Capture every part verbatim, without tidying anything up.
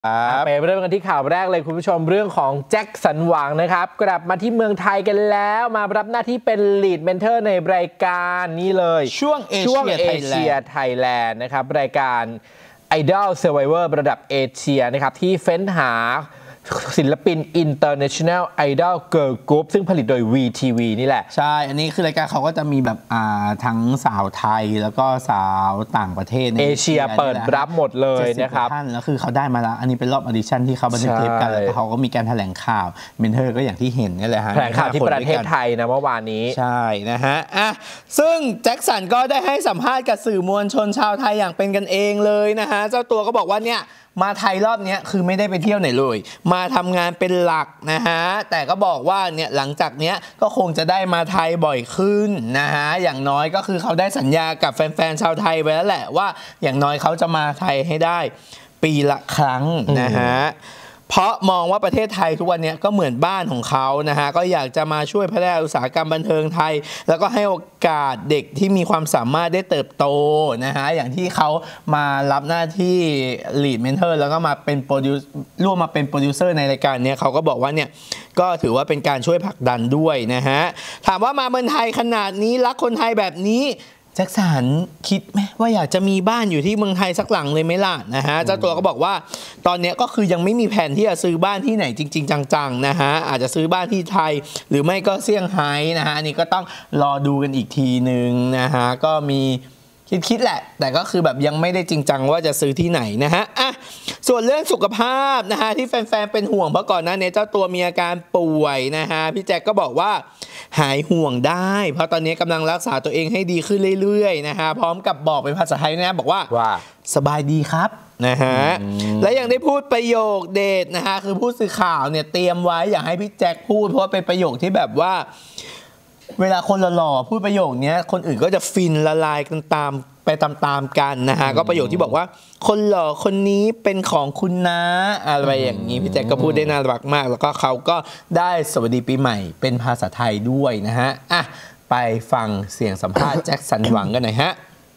ไปเริ่มกันที่ข่าวแรกเลยคุณผู้ชมเรื่องของแจ็คสันหวังนะครับกลับมาที่เมืองไทยกันแล้วมารับหน้าที่เป็นลีดเมนเทอร์ในรายการนี้เลยช่วงเอเชียไทยแลนด์นะครับรายการ Idol Survivor ระดับเอเชียนะครับที่เฟ้นหาศิลปิน International Idol Girl Group ซึ่งผลิตโดย วี ที วี นี่แหละใช่อันนี้คือรายการเขาก็จะมีแบบอ่าทั้งสาวไทยแล้วก็สาวต่างประเทศเอเชียเปิดรับหมดเลยนะครับท่านแล้วคือเขาได้มาแล้วอันนี้เป็นรอบออดิชั่นที่เขาบันทึกเทปกันแล้วเขาก็มีการแถลงข่าวเมนเทอร์ก็อย่างที่เห็นนี่แหละฮะแถลงข่าวที่ประเทศไทยนะเมื่อวานนี้ใช่นะฮะอ่ะซึ่งแจ็คสันก็ได้ให้สัมภาษณ์กับสื่อมวลชนชาวไทยอย่างเป็นกันเองเลยนะฮะเจ้าตัวก็บอกว่าเนี่ยมาไทยรอบนี้คือไม่ได้ไปเที่ยวไหนเลยมาทำงานเป็นหลักนะฮะแต่ก็บอกว่าเนี่ยหลังจากเนี้ยก็คงจะได้มาไทยบ่อยขึ้นนะฮะอย่างน้อยก็คือเขาได้สัญญากับแฟนๆชาวไทยไว้แล้วแหละว่าอย่างน้อยเขาจะมาไทยให้ได้ปีละครั้งนะฮะเพราะมองว่าประเทศไทยทุกวันนี้ก็เหมือนบ้านของเขานะฮะก็อยากจะมาช่วยพัฒนาอุตสาหกรรมบันเทิงไทยแล้วก็ให้โอกาสเด็กที่มีความสามารถได้เติบโตนะฮะอย่างที่เขามารับหน้าที่ lead mentor แล้วก็มาเป็นโปรดิวร่วมมาเป็นโปรดิวเซอร์ในรายการนี้เขาก็บอกว่าเนี่ยก็ถือว่าเป็นการช่วยผลักดันด้วยนะฮะถามว่ามาเมืองไทยขนาดนี้รักคนไทยแบบนี้แจ็คสันคิดไหมว่าอยากจะมีบ้านอยู่ที่เมืองไทยสักหลังเลยไหมล่ะนะฮะเจ้าตัวก็บอกว่าตอนนี้ก็คือยังไม่มีแผนที่จะซื้อบ้านที่ไหนจริงๆจังๆนะฮะอาจจะซื้อบ้านที่ไทยหรือไม่ก็เซี่ยงไฮ้นะฮะอันนี้ก็ต้องรอดูกันอีกทีนึงนะฮะก็มีคิดๆแหละแต่ก็คือแบบยังไม่ได้จริงจังว่าจะซื้อที่ไหนนะฮะอ่ะส่วนเรื่องสุขภาพนะฮะที่แฟนๆเป็นห่วงเพราะก่อนหน้านี้เจ้าตัวมีอาการป่วยนะฮะพี่แจ็คก็บอกว่าหายห่วงได้เพราะตอนนี้กำลังรักษาตัวเองให้ดีขึ้นเรื่อยๆนะฮะพร้อมกับบอกเป็นภาษาไทยนะบอกว่าสบายดีครับนะฮะและยังได้พูดประโยคเด็ดนะฮะคือผู้สื่อข่าวเนี่ยเตรียมไว้อยากให้พี่แจ็คพูดเพราะว่าเป็นประโยคที่แบบว่าเวลาคนหล่อๆพูดประโยคนี้คนอื่นก็จะฟินละลายกันตามไปตามๆกันนะฮะก็ประโยคที่บอกว่าคนหล่อคนนี้เป็นของคุณนะอะไรอย่างนี้พี่แจ็คก็พูดได้น่ารักมากแล้วก็เขาก็ได้สวัสดีปีใหม่เป็นภาษาไทยด้วยนะฮะอ่ะไปฟังเสียงสัมภาษณ์แจ็คสันหวังกันหน่อยฮะ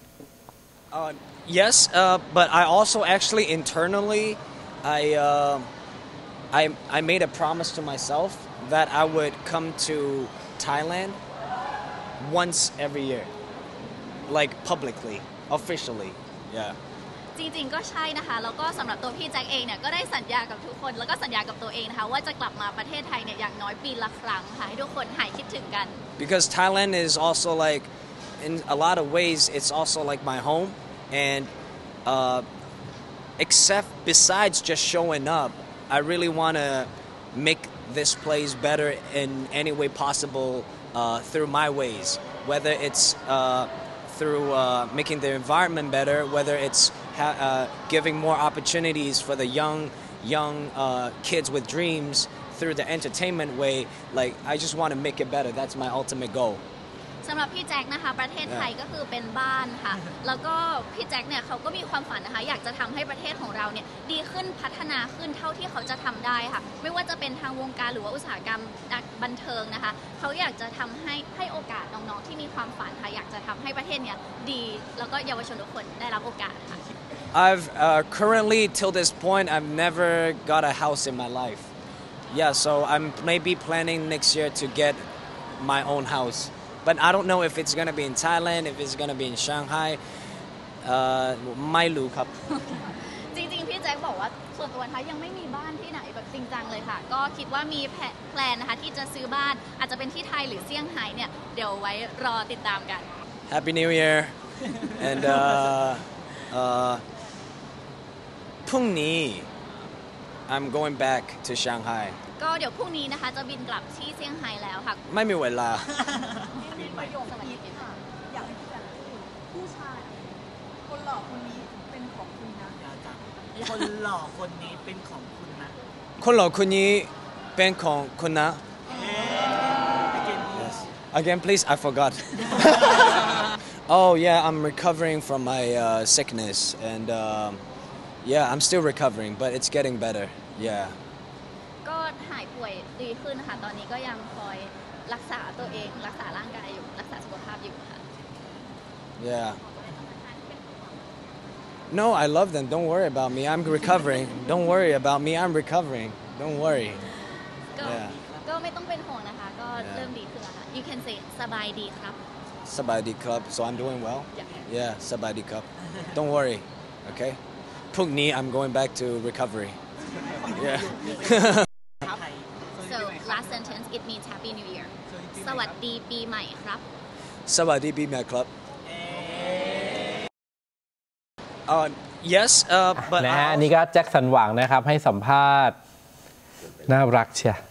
Yes, uh, but I also actually internally I uh, I I made a promise to myself that I would come to Thailand once every year, like publicly, officially. Yeah. จริงๆก็ใช่นะคะแล้วก็สำหรับตัวพี่แจ็คเองเนี่ยก็ได้สัญญากับทุกคนแล้วก็สัญญากับตัวเองนะคะว่าจะกลับมาประเทศไทยเนี่ยอย่างน้อยปีละครั้งค่ะให้ทุกคนหายคิดถึงกัน Because Thailand is also like in a lot of ways it's also like my home and uh, except besides just showing up I really want to make this place better in any way possible uh, through my ways whether it's uh, through uh, making the environment better whether it's ha- uh, giving more opportunities for the young young uh, kids with dreams through the entertainment way like I just want to make it better that's my ultimate goal สำหรับพี่แจ็คนะคะประเทศไทยก็คือเป็นบ้านค่ะแล้วก็พี่แจ็คเนี่ยเขาก็มีความฝันนะคะอยากจะทำให้ประเทศของเราเนี่ยดีขึ้นพัฒนาขึ้นเท่าที่เขาจะทำได้ค่ะไม่ว่าจะเป็นทางวงการหรือว่าอุตสาหกรรมบันเทิงนะคะเขาอยากจะทำให้ให้โอกาสน้องๆที่มีความฝันค่ะอยากจะทำให้ประเทศเนี่ยดีแล้วก็เยาวชนทุกคนได้รับโอกาสค่ะ I've uh, currently till this point I've never got a house in my life yeah so I'm maybe planning next year to get my own house But I don't know if it's gonna be in Thailand, if it's gonna be in Shanghai. ไม่รู้ครับจริงๆพี่แจ็คบอกว่าส่วนตัวนะคะยังไม่มีบ้านที่ไหนแบบจริงจังเลยค่ะก็คิดว่ามีแพลนนะคะที่จะซื้อบ้านอาจจะเป็นที่ไทยหรือเซี่ยงไฮ้เนี่ยเดี๋ยวไว้รอติดตามกัน Happy New Year and uh, uh, พรุ่งนี้ I'm going back to Shanghaiก็เดี๋ยวพรุ่งนี้นะคะจะบินกลับที่เซี่ยงไฮ้แล้วค่ะไม่มีเวลามีประโยคนี้ค่ะอยากให้พี่แจ็คพูดผู้ชายคนหล่อคนนี้เป็นของคุณนะคนหล่อคนนี้เป็นของคุณนะคนหล่อคนนี้เป็นของคุณนะ Again please I forgot Oh yeah I'm recovering from my uh, sickness and um, yeah I'm still recovering but it's getting better yeah ก็หายป่วยดีขึ้นค่ะตอนนี้ก็ยังคอยรักษาตัวเองรักษาร่างกายอยู่รักษาสุขภาพอยู่ค่ะ Yeah No, I love them. Don't worry about me. I'm recovering. Don't worry about me. I'm recovering. Don't worry. ก็ Yeah. ก็ไม่ต้องเป็นห่วงนะคะ ก็เริ่มดีขึ้นแล้วค่ะ You can say สบายดีครับ Sabadi Club. So I'm doing well? Yeah. Yeah, Sabadi Club. Don't worry. Okay? Pugni, I'm going back to recovery. Yeah. so last sentence it means Happy New Year สวัสดีปีใหม่ครับ Sabadi Be My Club. Uh, yes, uh, but นะฮะ I อันนี้ก็แจ็คสันหวังนะครับ ให้สัมภาษณ์น่ารักเชีย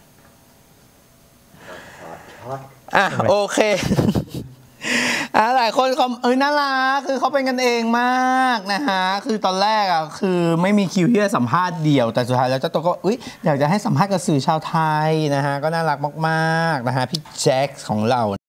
อ่ะโอเค อ่ะหลายคนเขาเอ้ยน่ารักคือเขาเป็นกันเองมากนะฮะคือตอนแรกอ่ะคือไม่มีคิวที่จะสัมภาษณ์เดี่ยวแต่สุดท้ายแล้วเจ้าตัวก็อุ๊ยอยากจะให้สัมภาษณ์กับสื่อชาวไทยนะฮะก็น่ารักมากๆนะฮะพี่แจ็คของเรา